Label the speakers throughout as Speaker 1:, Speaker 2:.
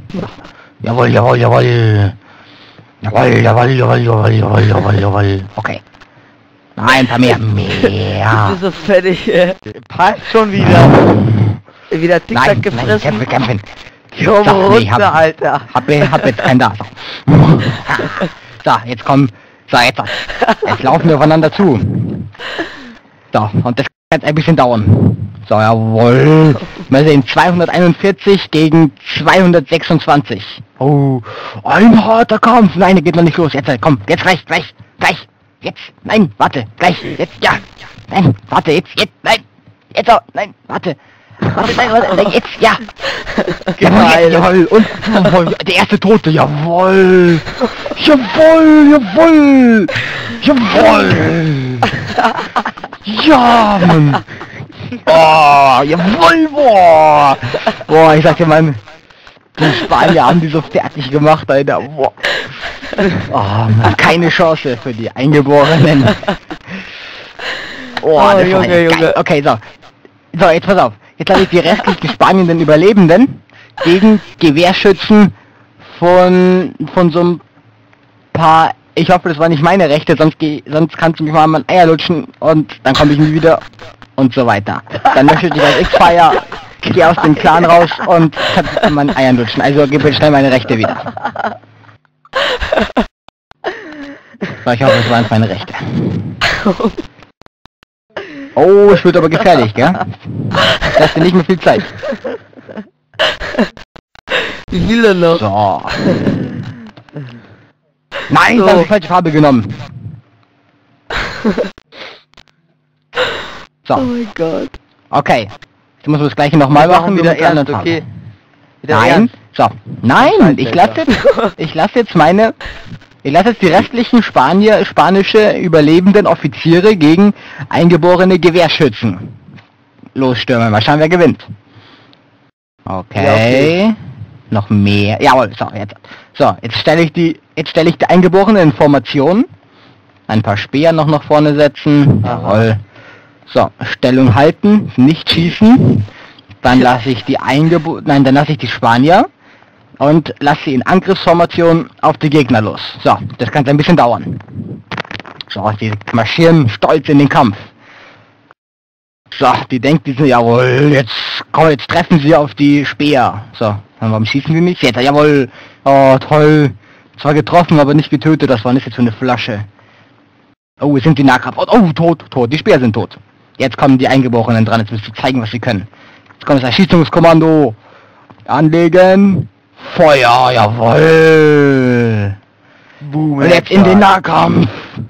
Speaker 1: Jawohl, jawohl, jawohl. Jawohl, jawohl, jawohl, jawohl, jawohl, jawohl, jawohl. Okay. Nein, ein paar mehr. Mehr.
Speaker 2: Bist du fertig, passt schon wieder. Wieder TikTok gefressen.
Speaker 1: Kämpfen.
Speaker 2: Komm
Speaker 1: So, nee,
Speaker 2: runter, Alter.
Speaker 1: Hab jetzt keinen da. So, jetzt kommen. So, jetzt laufen wir aufeinander zu. So, und das kann jetzt ein bisschen dauern. So, jawohl. Wir sehen 241 gegen 226. Oh, ein harter Kampf. Nein, der geht noch nicht los. Jetzt, komm, jetzt gleich. Jetzt, nein, warte, gleich, jetzt, ja. Nein, warte, jetzt, nein. Jetzt, nein, warte. Nein, jetzt, ja. Jawohl. Und jawohl, der erste Tote, jawohl. Jawohl. Ja, Mann. Oh, jawohl, boah. Boah, ich sag dir, Mann, die Spanier haben die so fertig gemacht, Alter. Boah. Oh, Mann, keine Chance für die Eingeborenen. Oh, das war geil. Okay, so, jetzt pass auf. Jetzt lasse ich die restlichen spanischen Überlebenden gegen Gewehrschützen von so ein paar... Ich hoffe, das war nicht meine Rechte, sonst kannst du mich mal an mein Eier lutschen und dann komme ich nie wieder und so weiter. Dann möchte ich als X-Fire, geh aus dem Clan raus und kannst an meinen Eiern lutschen. Also gib mir schnell meine Rechte wieder. So, ich hoffe, das waren meine Rechte. Oh, es wird aber gefährlich, gell? Das ist nicht mehr viel Zeit.
Speaker 2: Wie viel denn noch?
Speaker 1: So. Nein, ich habe die falsche Farbe genommen. So.
Speaker 2: Oh mein Gott.
Speaker 1: Okay. Jetzt muss man das gleiche nochmal machen, wieder Ehrenland.
Speaker 2: Okay.
Speaker 1: Nein. So. Nein, ich lasse jetzt die restlichen spanische überlebenden Offiziere gegen eingeborene Gewehrschützen losstürmen. Mal schauen, wer gewinnt. Okay. Ja, okay. Noch mehr. Jawohl, so, jetzt. So, jetzt stelle ich die Eingeborenen in Formation. Ein paar Speer noch nach vorne setzen. Jawohl. So, Stellung halten, nicht schießen. Dann lasse ich die Spanier und lasse sie in Angriffsformation auf die Gegner los. So, das kann ein bisschen dauern. So, die marschieren stolz in den Kampf. So, die denkt, die sind, jawohl, jetzt treffen sie auf die Speer. So, warum schießen die nicht? Jetzt, jawohl, oh, toll. Zwar getroffen, aber nicht getötet, das war nicht jetzt für eine Flasche. Oh, es sind die Nahkampf. Oh, tot, die Speer sind tot. Jetzt kommen die Eingeborenen dran, jetzt müssen sie zeigen, was sie können. Jetzt kommt das Erschießungskommando. Anlegen. Feuer, jawohl. Boom, und jetzt in den Nahkampf.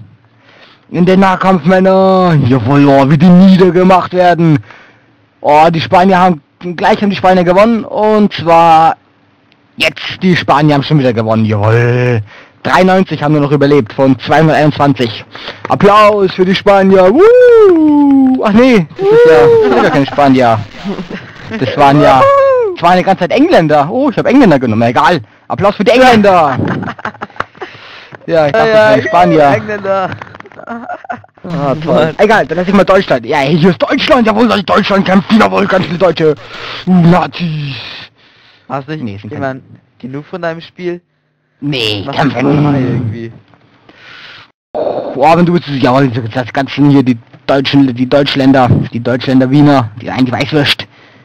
Speaker 1: In den Nahkampf, Männer. Jawohl, oh, wie die niedergemacht werden. Oh, die Spanier haben die Spanier gewonnen. Und zwar jetzt, die Spanier haben schon wieder gewonnen. Jawohl. 93 haben nur noch überlebt von 221. Applaus für die Spanier. Woo! Ach nee, das ist ja keine Spanier. Das waren ja die ganze Zeit Engländer. Oh, ich habe Engländer genommen. Egal. Applaus für die Engländer. Ja, ich dachte, das wäre Spanier.
Speaker 2: Engländer.
Speaker 1: Ah, toll. Egal, dann lass ich mal Deutschland. Ja, hier ist Deutschland. Jawohl, soll ich Deutschland kämpfen. Jawohl, ganz viele Deutsche. Nazis.
Speaker 2: Hast du nicht genug von deinem Spiel?
Speaker 1: Nee,
Speaker 2: kämpfen irgendwie.
Speaker 1: Boah, wenn du jetzt, jawohl, das ganze hier, die Deutschländer Wiener, die Weißwürst.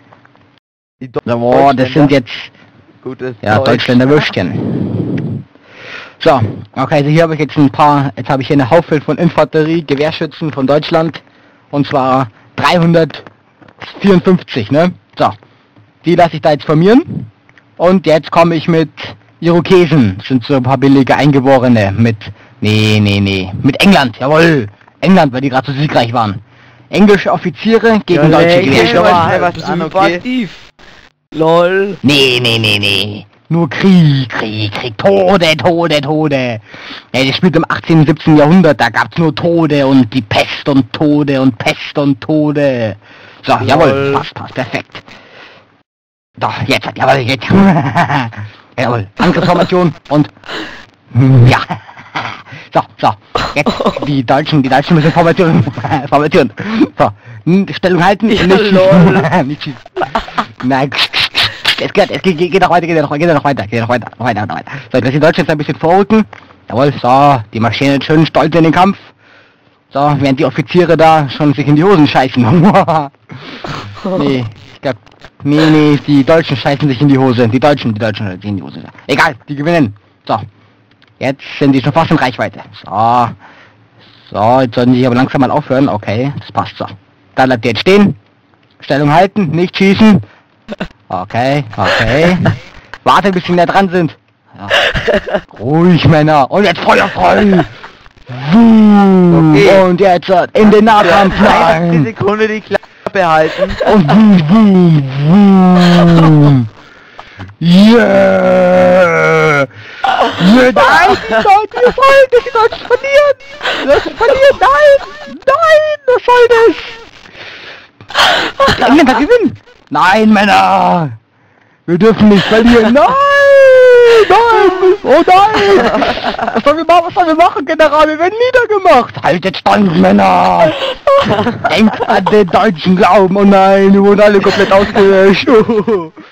Speaker 1: Boah, das sind jetzt
Speaker 2: gutes
Speaker 1: Deutschländer Würstchen. So, okay, also hier habe ich jetzt jetzt habe ich hier eine Haufe von Infanterie, Gewehrschützen von Deutschland. Und zwar 354, ne? So, die lasse ich da jetzt formieren. Und jetzt komme ich mit Irokesen, sind so ein paar billige Eingeborene mit... Nee. Mit England, jawohl. England, weil die gerade so siegreich waren. Englische Offiziere gegen deutsche Gewehrschützen.
Speaker 2: Okay. LOL.
Speaker 1: Nee. Nur Krieg. Tode. Ja, das spielt im 18. und 17. Jahrhundert, da gab's nur Tode und die Pest und Tode und Pest und Tode. So, jawohl, passt, perfekt. Doch, jetzt. Jawohl, Angriffsformation und... Ja. So, jetzt die Deutschen müssen Formation. So, Stellung halten, nicht schießen. Nicht schießen. Nein, Geht noch weiter. So, dass die Deutschen jetzt ein bisschen vorrücken. Jawohl, so, die marschieren jetzt schön stolz in den Kampf. So, während die Offiziere da schon sich in die Hosen scheißen. Nee, ich glaub, nee, die Deutschen scheißen sich in die Hose. Die Deutschen sich in die Hose. Egal, die gewinnen. So, jetzt sind die schon fast in Reichweite. So, jetzt sollten die aber langsam mal aufhören. Okay, das passt so. Da bleibt ihr jetzt stehen. Stellung halten, nicht schießen. Okay. Warte, bis sie näher dran sind. Ja. Ruhig, Männer. Und jetzt Feuer frei. Okay. Und jetzt in den Nahkampf.
Speaker 2: Eine Sekunde die Klappe halten.
Speaker 1: Und yeah! Nein, die Deutschen verlieren! Nein, was soll das? Die Engländer gewinnen! Nein, Männer! Wir dürfen nicht verlieren! Nein! Oh nein! Was sollen wir machen, General? Wir werden niedergemacht! Haltet stand, Männer! Denkt an den deutschen Glauben! Oh nein, wir wurden alle komplett ausgelöscht!